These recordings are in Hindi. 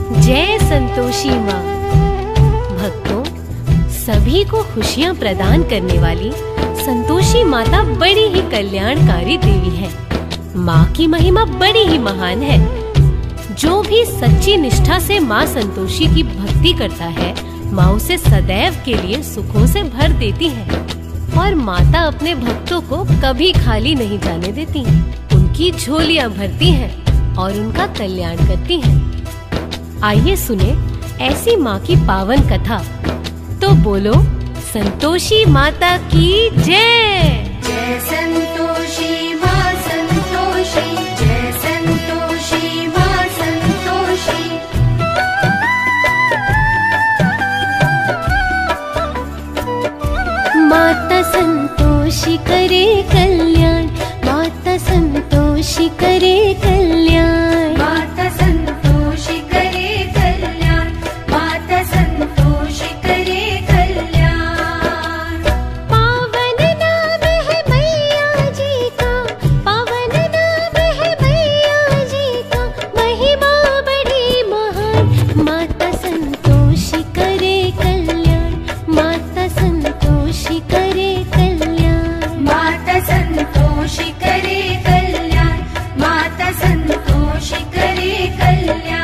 जय संतोषी माँ। भक्तों, सभी को खुशियाँ प्रदान करने वाली संतोषी माता बड़ी ही कल्याणकारी देवी है। माँ की महिमा बड़ी ही महान है। जो भी सच्ची निष्ठा से माँ संतोषी की भक्ति करता है, माँ उसे सदैव के लिए सुखों से भर देती है और माता अपने भक्तों को कभी खाली नहीं जाने देती। उनकी झोलियाँ भरती हैं और उनका कल्याण करती हैं। आइए सुने ऐसी माँ की पावन कथा। तो बोलो संतोषी माता की जय। जय संतोषी माँ संतोषी, जय संतोषी माँ संतोषी। माता संतोषी करे कल्याण, माता संतोषी करे कल्याण। माता संतोषी करे कल्याण, माता संतोषी करे कल्याण। पावन नाम है मैया जी का, पावन नाम है मैया जी का, महिमा बड़ी महान। माता संतोषी करे कल्याण, माता संतोषी करे कल्याण। माता संतोषी करे कल्याण, माता संतोषी करे कल्याण।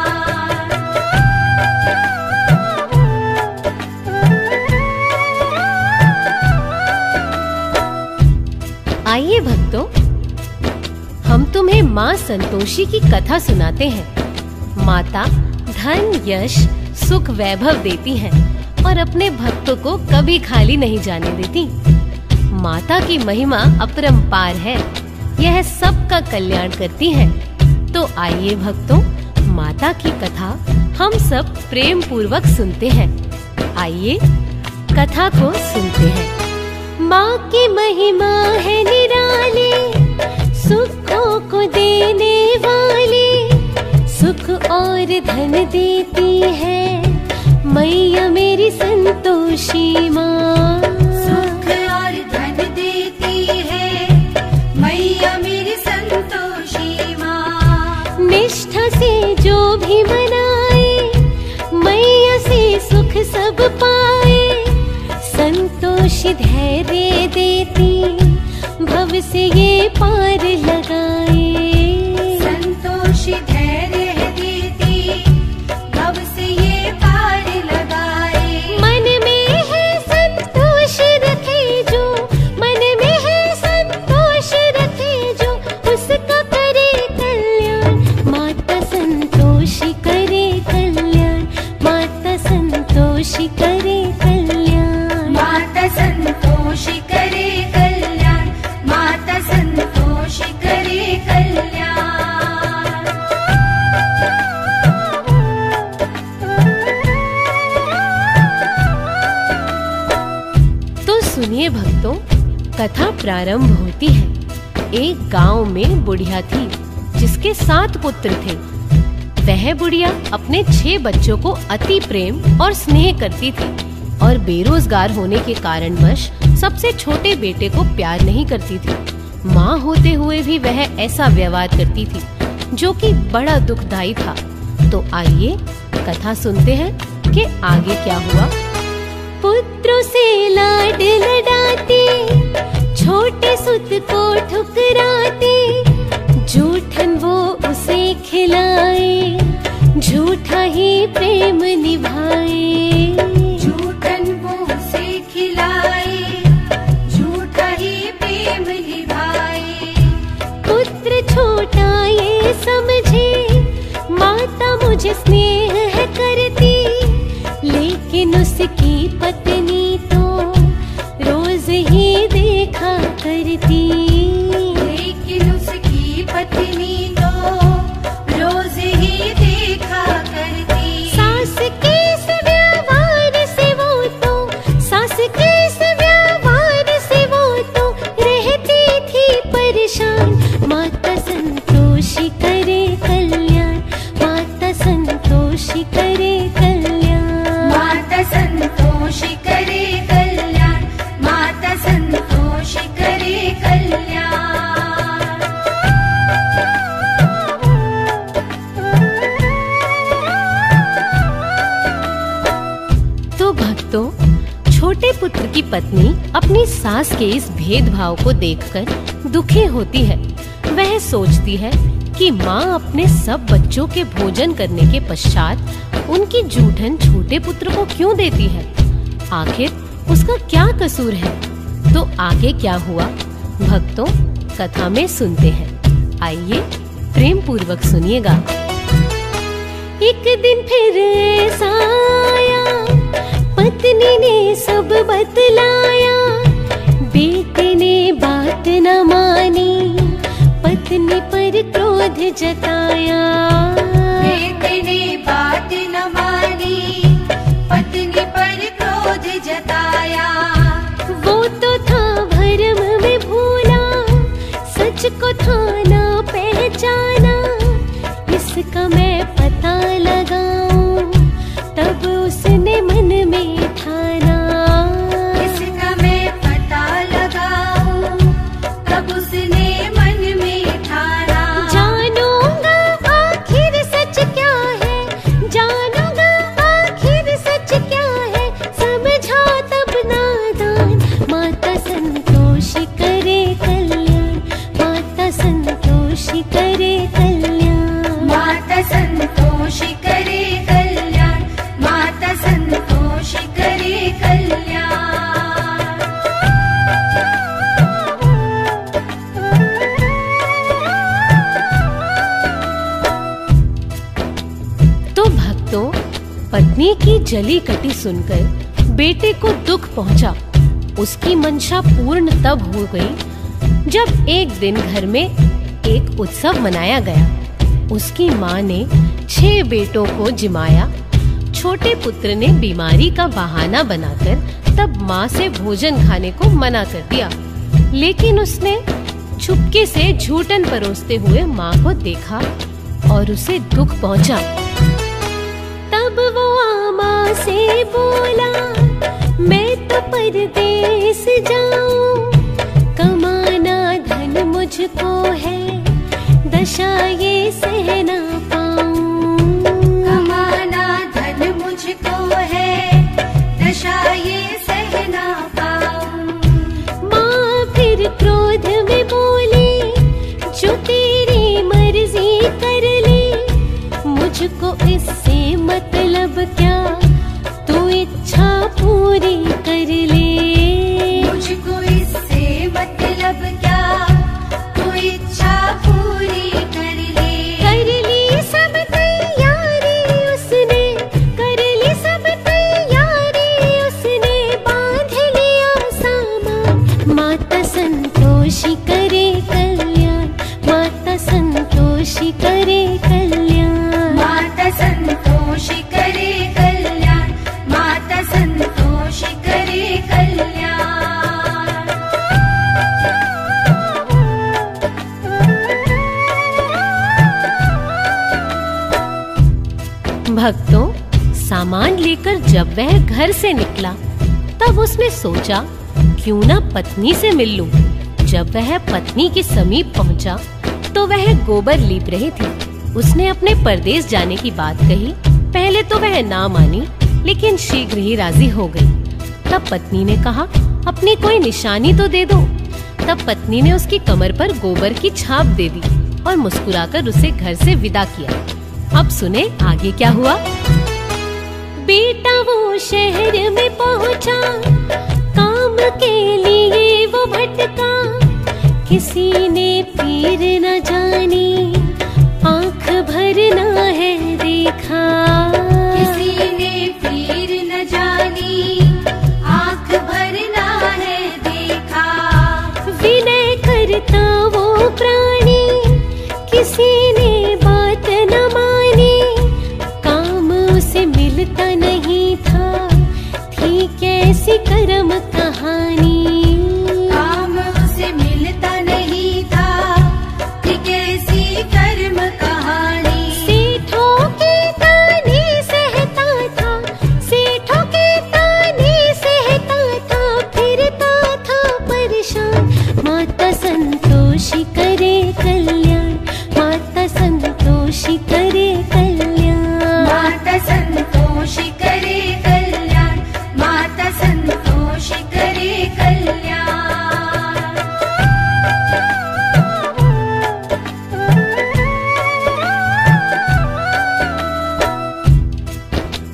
आइए भक्तों, हम तुम्हें माँ संतोषी की कथा सुनाते हैं। माता धन, यश, सुख, वैभव देती हैं और अपने भक्तों को कभी खाली नहीं जाने देती। माता की महिमा अपरंपार है। यह सबका कल्याण करती है। तो आइए भक्तों, माता की कथा हम सब प्रेम पूर्वक सुनते हैं। आइए कथा को सुनते हैं। माँ की महिमा है निराली, सुखों को देने वाली, सुख और धन देती है मैया मेरी संतोषी माँ। सुख और धन देती है मैया मेरी संतोषी माँ। निष्ठा से जो भी मनाए, मैया से सुख सब पाए। संतोषी धैर्य देती, भव से ये पार लगाए। संतोषी धैर्य देती, भव से ये पार लगाए। मन में है संतोष रखे जो, मन में है संतोष रखे जो, उसका करे कल्याण। माता संतोषी करे कल्याण, माता संतोषी करे कल्याण। माता संतोषी करे कल्याण, माता संतोषी करे कल्याण। तो सुनिए भक्तों, कथा प्रारंभ होती है। एक गांव में बुढ़िया थी जिसके 7 पुत्र थे। वह बुढ़िया अपने 6 बच्चों को अति प्रेम और स्नेह करती थी और बेरोजगार होने के कारणवश सबसे छोटे बेटे को प्यार नहीं करती थी। माँ होते हुए भी वह ऐसा व्यवहार करती थी जो कि बड़ा दुखदायी था। तो आइए कथा सुनते हैं कि आगे क्या हुआ। पुत्रों से लाड लडाती, छोटे सुत को ठुकराती, जूठन वो उसे खिलाए, झूठा ही प्रेम निभाए। झूठन वो उसे खिलाए, झूठा ही प्रेम निभाए। पुत्र छोटा ये समझे, माता मुझे स्नेह करती, लेकिन उसकी पत्नी तो रोज ही देखा करती। लेकिन उसकी पत्नी तो रोज ही देखा करती। सास के इस व्यवहार से वो तो, सास के इस व्यवहार से वो तो रहती थी परेशान। माता संतोषी करे कल्याण, माता संतोषी करे छोटे पुत्र की पत्नी अपनी सास के इस भेदभाव को देखकर दुखी होती है। वह सोचती है कि माँ अपने सब बच्चों के भोजन करने के पश्चात उनकी जूठन छोटे पुत्र को क्यों देती है। आखिर उसका क्या कसूर है। तो आगे क्या हुआ भक्तों, कथा में सुनते हैं। आइए प्रेम पूर्वक सुनिएगा। एक दिन फिर ऐसा आया, पत्नी ने सब बतलाया, बेटे ने बात न मानी, पत्नी पर क्रोध जताया। बेटे ने बात न मानी, पत्नी पर क्रोध जताया। वो तो था भरम में भूला, सच को था ना पहचाना, इसका मैं पता लगाऊं, तब उसने मन में ठाना। इसका मैं पता लगाऊं, तब उसने मन में ठाना। जानूंगा आखिर सच क्या है, जानूंगा आखिर सच क्या है, समझा तब नादान, माता संतोषी करे कल्याण, माता संतोषी करे कल्याण। माता संतोषी करे कल्याण, माता संतोषी करे कल्याण। तो भक्तों, पत्नी की जली कटी सुनकर बेटे को दुख पहुंचा। उसकी मंशा पूर्ण तब हो गई जब एक दिन घर में एक उत्सव मनाया गया। उसकी माँ ने 6 बेटों को जिमाया। छोटे पुत्र ने बीमारी का बहाना बनाकर तब माँ से भोजन खाने को मना कर दिया, लेकिन उसने चुपके से झूठन परोसते हुए माँ को देखा और उसे दुख पहुंचा। तब वो माँ से बोला, मैं तो परदेस जाऊं, कमाना धन मुझको है, दशा ये सह ना पाऊं। कमाना धन मुझको है, दशा ये सह ना पाऊं। माँ फिर क्रोध में बोली, जो तेरी मर्जी कर ले, मुझको इससे मतलब क्या, तू इच्छा पूरी कर ले। मुझको इससे मतलब क्या, तू इच्छा पूरी कर ले। कर ली सब तैयारी उसने, कर ली सब तैयारी उसने, बांध लिया सामान, माता संतोषी करे कल्याण, माता संतोषी करे कल्याण। माता संतोषी करे कल्याण, माता संतोषी करे कल्याण। भक्तों, सामान लेकर जब वह घर से निकला तब उसने सोचा क्यों ना पत्नी से मिल लूं। जब वह पत्नी के समीप पहुंचा तो वह गोबर लीप रही थी। उसने अपने परदेस जाने की बात कही। पहले तो वह ना मानी, लेकिन शीघ्र ही राजी हो गई। तब पत्नी ने कहा, अपनी कोई निशानी तो दे दो। तब पत्नी ने उसकी कमर पर गोबर की छाप दे दी और मुस्कुराकर उसे घर से विदा किया। अब सुने आगे क्या हुआ। बेटा वो शहर में पहुंचा, काम के लिए वो भटका, किसी ने पीर न जानी, आंख भरना है देखा। किसी ने पीर न जानी, आंख भरना है देखा। विनय करता वो प्राणी, किसी ने बात न मानी, काम उसे मिलता नहीं था, थी कैसी कर्म कहानी। काम उसे मिलता नहीं था, थी कैसी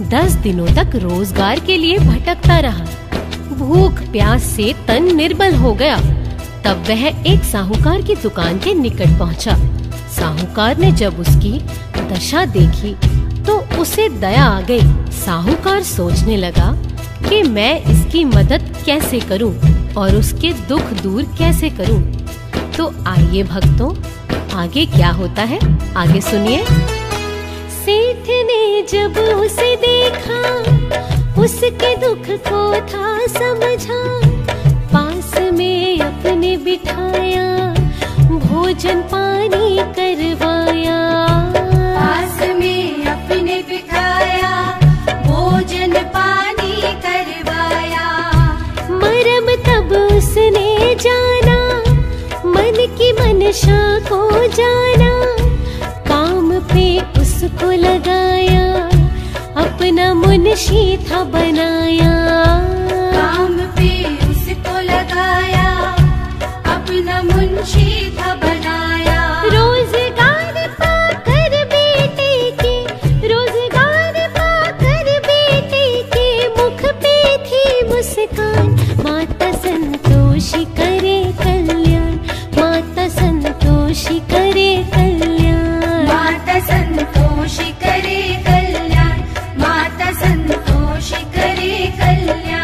10 दिनों तक रोजगार के लिए भटकता रहा। भूख प्यास से तन निर्बल हो गया। तब वह एक साहूकार की दुकान के निकट पहुंचा। साहूकार ने जब उसकी दशा देखी तो उसे दया आ गई। साहूकार सोचने लगा कि मैं इसकी मदद कैसे करूं और उसके दुख दूर कैसे करूं। तो आइए भक्तों, आगे क्या होता है आगे सुनिए। सेठ ने जब उसे देखा, उसके दुख को था समझा, पास में अपने बिठाया, भोजन पानी करवाया। पास में अपने बिठाया, भोजन पानी करवाया। मरम तब उसने जाना, मन की मनशा को जाना, काम पे उसको लगाया, अपना मुंशी था बनाया। काम पे उसको लगाया, अपना मुंशी था बनाया। रोजगार पाकर बेटे के, रोजगार पाकर बेटे के, मुख पे थी मुस्कान। माता संतोषी करे कल्याण, माता संतोषी करे कल्याण। माता संतोषी करे कल्याण, माता संतोषी करे कल्याण।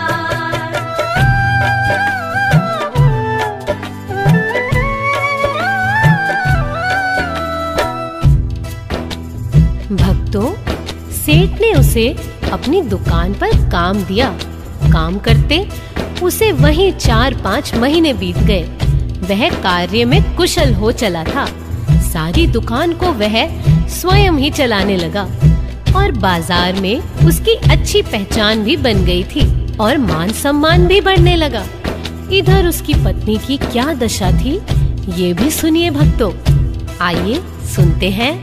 भक्तों, सेठ ने उसे अपनी दुकान पर काम दिया। काम करते उसे वहीं 4-5 महीने बीत गए। वह कार्य में कुशल हो चला था। सारी दुकान को वह स्वयं ही चलाने लगा और बाजार में उसकी अच्छी पहचान भी बन गई थी और मान सम्मान भी बढ़ने लगा। इधर उसकी पत्नी की क्या दशा थी, ये भी सुनिए भक्तों। आइए सुनते हैं।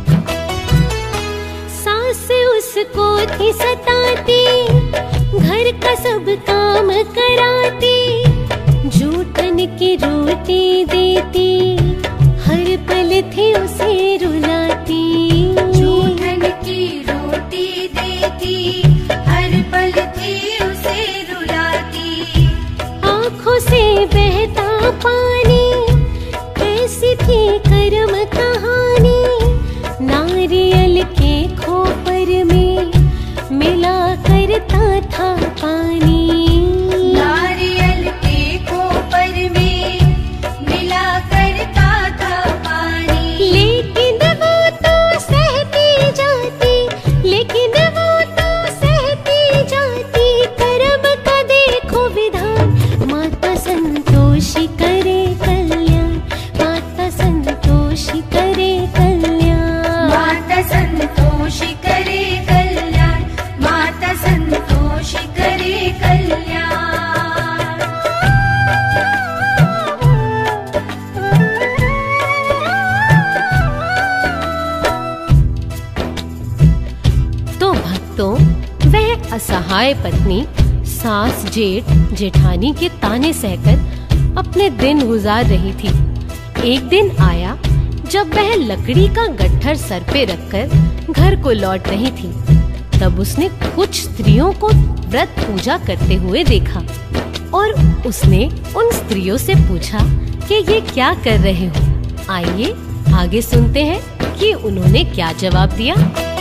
सास उसको थी सताती, घर का सब काम कराती, जूठन की रोटी देती, हर पल थी उसे रुलाती। जूठन की रोटी देती, हर पल थी उसे रुलाती। आँखों से बहता पानी, कैसी थी कर्म कहानी, नारियल के खोपर में मिला करता था पानी। नारियल के खोपर में मिला करता था पानी। लेकिन वो तो सहती जाती, लेकिन वो तो सहती जाती, कर्म का देखो विधान। माता संतोषी करे कल्याण, माता संतोषी करे कल्याण। माता संतोषी करे कल्याण, माता संतोषी करे कल्याण। तो भक्तों, वह असहाय पत्नी सास जेठ जेठानी के ताने सहकर अपने दिन गुजार रही थी। एक दिन आया जब वह लकड़ी का गट्ठर सर पे रखकर घर को लौट रही थी। तब उसने कुछ स्त्रियों को व्रत पूजा करते हुए देखा और उसने उन स्त्रियों से पूछा कि ये क्या कर रहे हो। आइए आगे सुनते हैं कि उन्होंने क्या जवाब दिया।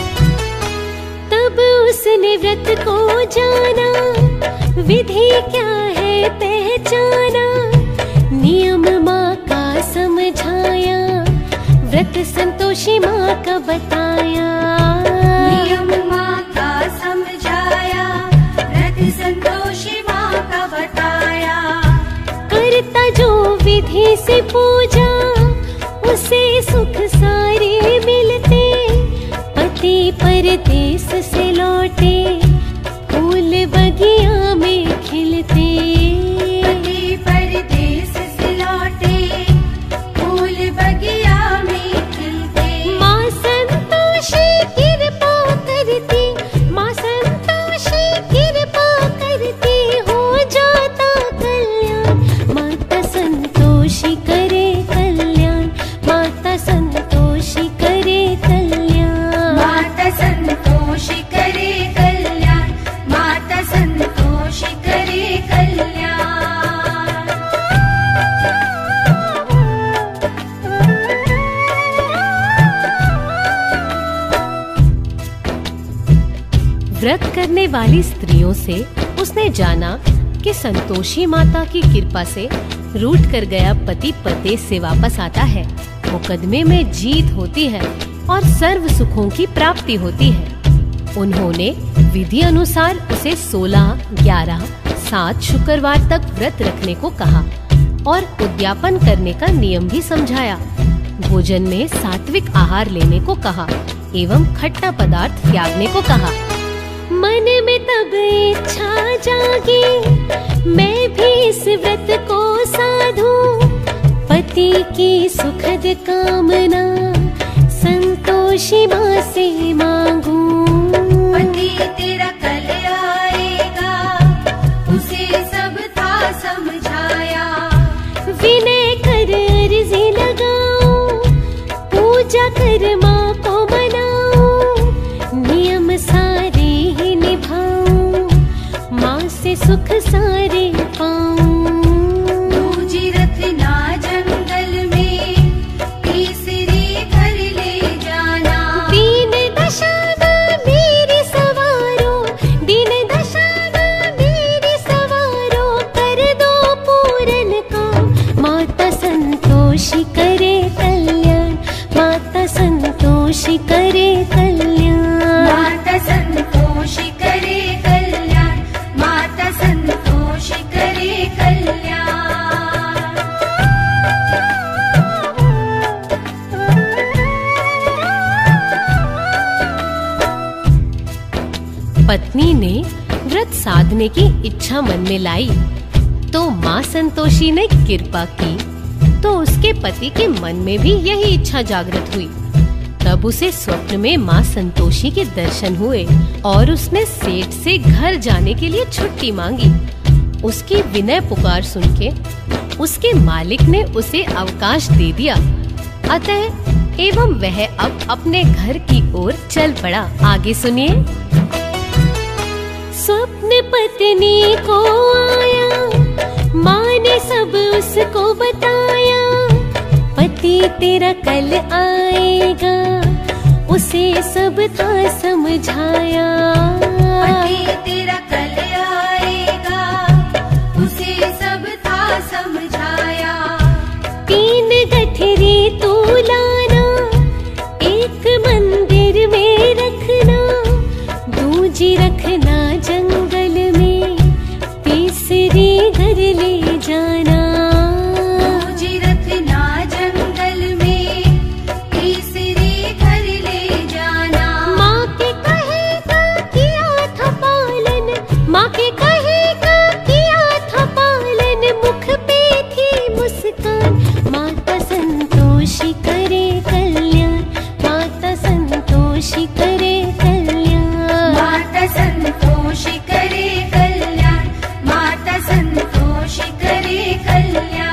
तब उसने व्रत को जाना, विधि क्या है पहचाना, नियम माँ का समझाया, व्रत संतोषी माँ का बताया। नियम माँ का समझाया, व्रत संतोषी माँ का बताया। करता जो विधि से पूजा, उसे सुख सारे मिलते, पति परदेस से लौटे, फूल बगिया में खिलते। पति परदेस से लौटे, फूल बगिया में खिलते। माँ संतोषी कृपा करती, माँ संतोषी कृपा करती, हो जाता कल्याण। माता संतोषी करे कल्याण, माता संतोषी करे कल्याण। माता संतोषी करे व्रत करने वाली स्त्रियों से उसने जाना कि संतोषी माता की कृपा से रूठ कर गया पति परदेश से वापस आता है, मुकदमे में जीत होती है और सर्व सुखों की प्राप्ति होती है। उन्होंने विधि अनुसार उसे 16, 11, 7 शुक्रवार तक व्रत रखने को कहा और उद्यापन करने का नियम भी समझाया। भोजन में सात्विक आहार लेने को कहा एवं खट्टा पदार्थ त्यागने को कहा। मन में तब इच्छा जागी, मैं भी इस व्रत को साधूं, पति की सुखद कामना संतोषी माँ से मांगूं। पति तेरा कल आएगा, उसे सब था समझाया। विनय कर अर्जी लगाऊं, पूजा कर माँ को मनाऊं, नियम सारे ही निभाऊं, माँ से सुख सारे पाऊं। दूजी रखना जंगल में, तीसरी घर ले जाना। दीन दशा मेरी सवारो, दीन दशा मेरी सवारो, कर दो पूरन काम, माता संतोषी करे कल्याण, माता संतोषी करे कल्याण। माता संतोषी करे कल्याण, माता संतोषी करे कल्याण। पत्नी ने व्रत साधने की इच्छा मन में लाई तो माँ संतोषी ने कृपा की, तो उसके पति के मन में भी यही इच्छा जागृत हुई। तब उसे स्वप्न में माँ संतोषी के दर्शन हुए और उसने सेठ से घर जाने के लिए छुट्टी मांगी। उसकी विनय पुकार सुन के उसके मालिक ने उसे अवकाश दे दिया। अतः एवं वह अब अपने घर की ओर चल पड़ा। आगे सुनिए। स्वप्न पत्नी को आया, माँ ने सब उसको बताया, पति तेरा कल आएगा, उसे सब था समझाया। पति तेरा कल आएगा, उसे सब था समझाया। 3 गठरी तू लाना, एक मंदिर में रखना, दूजी रखना जंगल में, तीसरी घर ले जाना। दूजी रखना जंगल में, तीसरी घर ले जाना। माँ के कहे का किया था पालन, माँ के कहे का किया था पालन, मुख पे थी मुस्कान, माता संतोषी करे कल्याण, माता संतोषी करे कल्याण। माता संतोषी करे कल्याण, माता संतोषी करे कल्याण।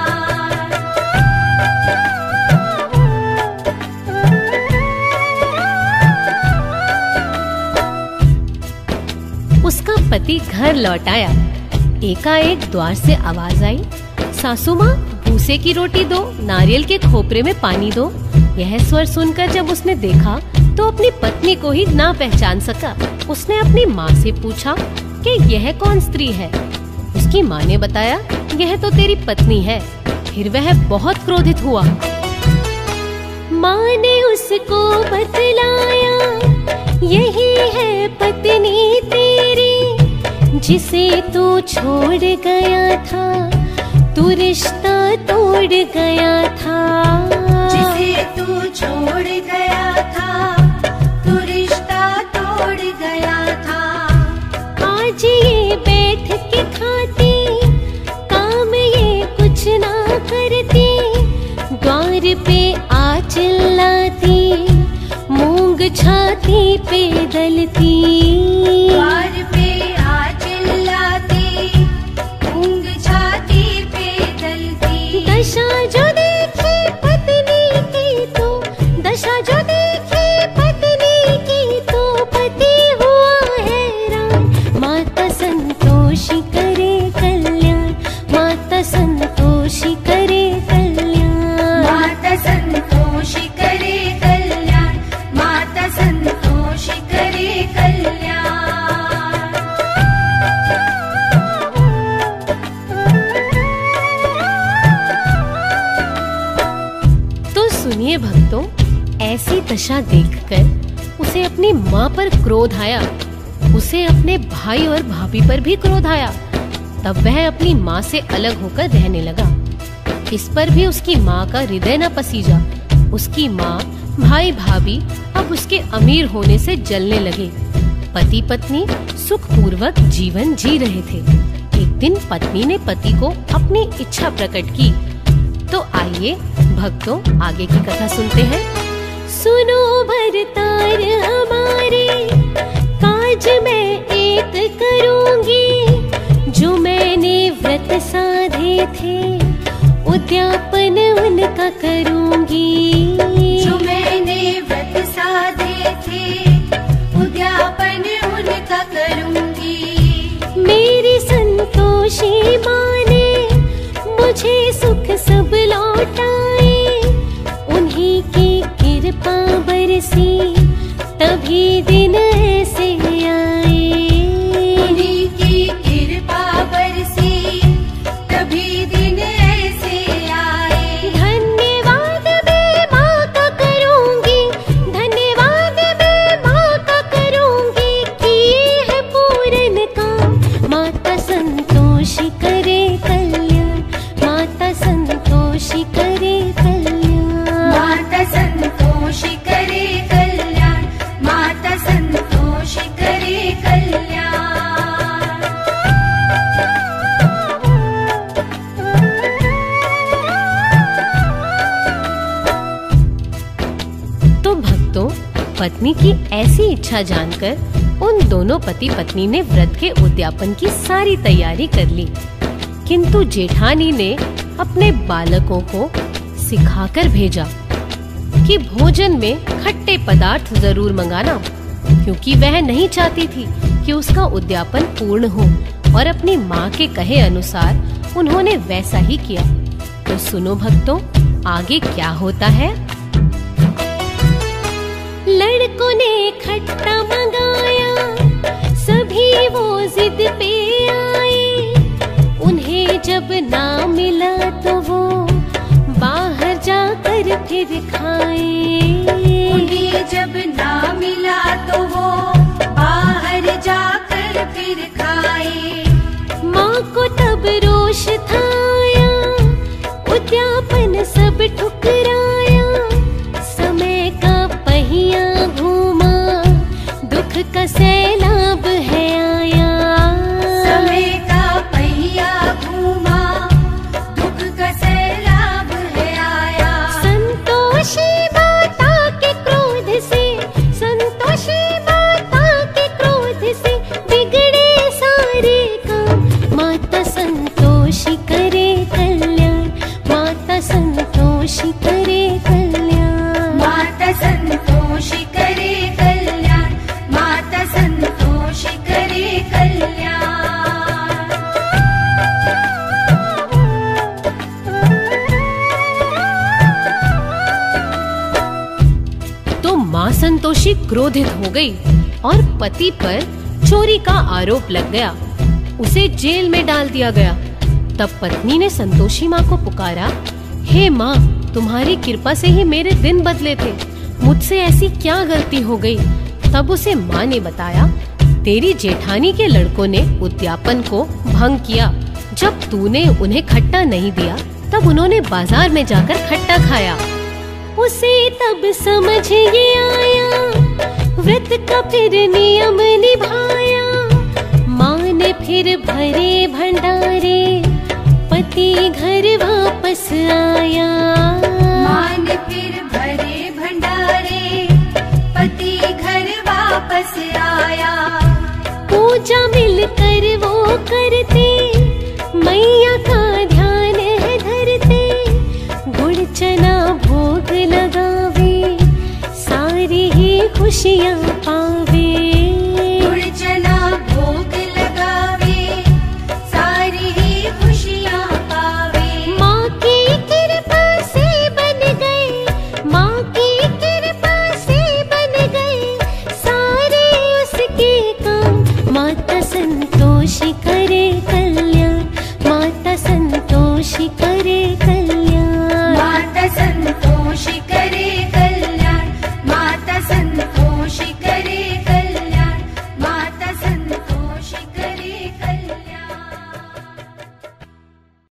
उसका पति घर लौट आया। एकाएक द्वार से आवाज आई, सासू माँ भूसे की रोटी दो, नारियल के खोपरे में पानी दो। यह स्वर सुनकर जब उसने देखा तो अपनी पत्नी को ही ना पहचान सका। उसने अपनी माँ से पूछा कि यह कौन स्त्री है। उसकी माँ ने बताया, यह तो तेरी पत्नी है। फिर वह बहुत क्रोधित हुआ। माँ ने उसको बतलाया, यही है पत्नी तेरी, जिसे तू छोड़ गया था, तू रिश्ता तोड़ गया था। जिसे तू छोड़ गया था, तू रिश्ता तोड़ गया था। आज ये बैठ के खाती, काम ये कुछ ना करती, द्वार पे आ चिल्लाती, मूंग छाती पे दलती। द्वार पे आ चिल्लाती, मूंग छाती पे दलती। दशा जो देखी पत्नी की तो, दशा जो देखी पत्नी की तो, पति हुआ हैरान, माता संतोषी करे कल्याण, माता संतोषी करे कल्याण। माता संतोषी करे कल्याण, माता संतोषी करे कल्याण। दशा देखकर उसे अपनी माँ पर क्रोध आया। उसे अपने भाई और भाभी पर भी क्रोध आया। तब वह अपनी माँ से अलग होकर रहने लगा। इस पर भी उसकी माँ का हृदय न पसीजा। उसकी माँ, भाई भाभी अब उसके अमीर होने से जलने लगे। पति पत्नी सुखपूर्वक जीवन जी रहे थे। एक दिन पत्नी ने पति को अपनी इच्छा प्रकट की। तो आइए भक्तों, आगे की कथा सुनते हैं। सुनो भरतार हमारे, काज मैं एक करूंगी। जो मैंने व्रत साधे थे, उद्यापन उनका करूंगी। जो मैंने व्रत साधे थे, उद्यापन उनका करूंगी। मेरी संतोषी माँ ने मुझे सुख सब लौटाए। उन्हीं की कृपा बरसी, तभी दिन ऐसे आए। उन्हीं की कृपा बरसी, तभी दिन ऐसे आए। धन्यवाद मैं माँ का करूंगी, धन्यवाद मैं माँ का करूंगी। किए है पूरन काम, माता संतोषी करे कल्याण। माता संतोषी करे कल्याण। माता संतोषी करे कल्याण। माता संतोषी करे कल्याण। तो भक्तों, पत्नी की ऐसी इच्छा जानकर उन दोनों पति पत्नी ने व्रत के उद्यापन की सारी तैयारी कर ली। किंतु जेठानी ने अपने बालकों को सिखाकर भेजा कि भोजन में खट्टे पदार्थ जरूर मंगाना, क्योंकि वह नहीं चाहती थी कि उसका उद्यापन पूर्ण हो। और अपनी माँ के कहे अनुसार उन्होंने वैसा ही किया। तो सुनो भक्तों, आगे क्या होता है। लड़कों ने खट्टा मंगाया, सभी वो जिद पे आए। उन्हें जब ना मिला तो वो बाहर जाकर फिर खाए। उन्हें जब ना मिला तो वो बाहर जाकर फिर खाए। माँ को तब रोष था आया, उद्यापन सब ठुकराया। समय का पहिया घूमा, दुख का सैलाब है आया। समय का पहिया घूमा, दुख का सैलाब है आया। संतोषी माता के क्रोध से, संतोषी माता के क्रोध से बिगड़े सारे काम। माता संतोषी करे कल्याण। माता संतोषी करे कल्याण। माता संतोषी करे कल्याण। माता संतोषी करे कल्याण। तो माँ संतोषी क्रोधित हो गई और पति पर चोरी का आरोप लग गया। उसे जेल में डाल दिया गया। तब पत्नी ने संतोषी माँ को पुकारा, हे माँ, तुम्हारी कृपा से ही मेरे दिन बदले थे। मुझसे ऐसी क्या गलती हो गई। तब उसे माँ ने बताया, तेरी जेठानी के लड़कों ने उद्यापन को भंग किया। जब तूने उन्हें खट्टा नहीं दिया, तब उन्होंने बाजार में जाकर खट्टा खाया। उसे तब समझ ये आया, व्रत का फिर नियम निभाया। माँ ने फिर भरे भंडारे, पति घर वापस आया। माँ ने फिर भरे भंडारे, पति घर वापस आया। पूजा मिलकर वो करते, मैया का ध्यान है धरते। गुड़ चना भोग लगावे, सारी ही खुशियाँ पावे।